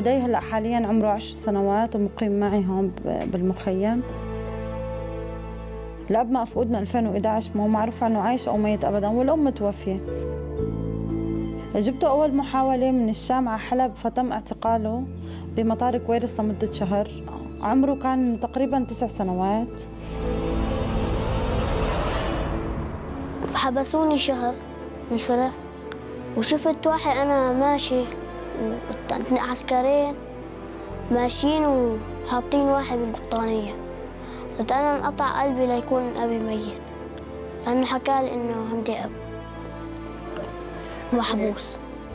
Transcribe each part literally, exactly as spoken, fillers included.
عدي هلا حاليا عمره عشر سنوات ومقيم معي هون بالمخيم. الأب مفقود من ألفين وإحدى عشر، ما هو معروف عنه عايش أو ميت أبدا، والأم متوفية. جبته أول محاولة من الشام على حلب، فتم اعتقاله بمطار كويرس لمدة شهر. عمره كان تقريبا تسع سنوات. حبسوني شهر بالفرع، وشفت واحد أنا ماشي عسكريين ماشيين وحاطين واحد بالبطانية. قلت أنا انقطع قلبي ليكون أبي ميت، لأنه حكالي إنه عندي أب محبوس.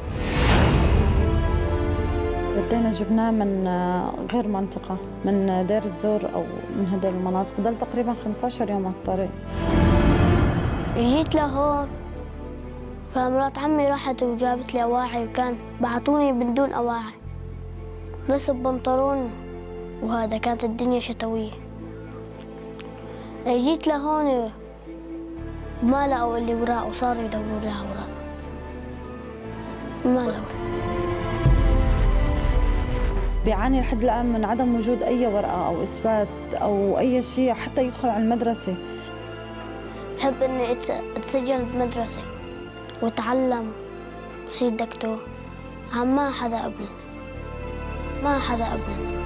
بدينا جبناه من غير منطقة، من دير الزور أو من هدول المناطق. ضل تقريبا خمسة عشر يوم على الطريق. جيت لهون، فمرات عمي راحت وجابت لي أواعي، وكان بعتوني من دون أواعي بس ببنطلون، وهذا كانت الدنيا شتوية. جيت لهون ما لقوا اللي وراء، وصاروا يدوروا لي على وراء ما لقوا. بيعاني لحد الآن من عدم وجود أي ورقة أو إثبات أو أي شيء حتى يدخل على المدرسة. بحب إني أتسجل بمدرسة وأتعلم وصير دكتور. عم ما حدا قبل، ما حدا قبل.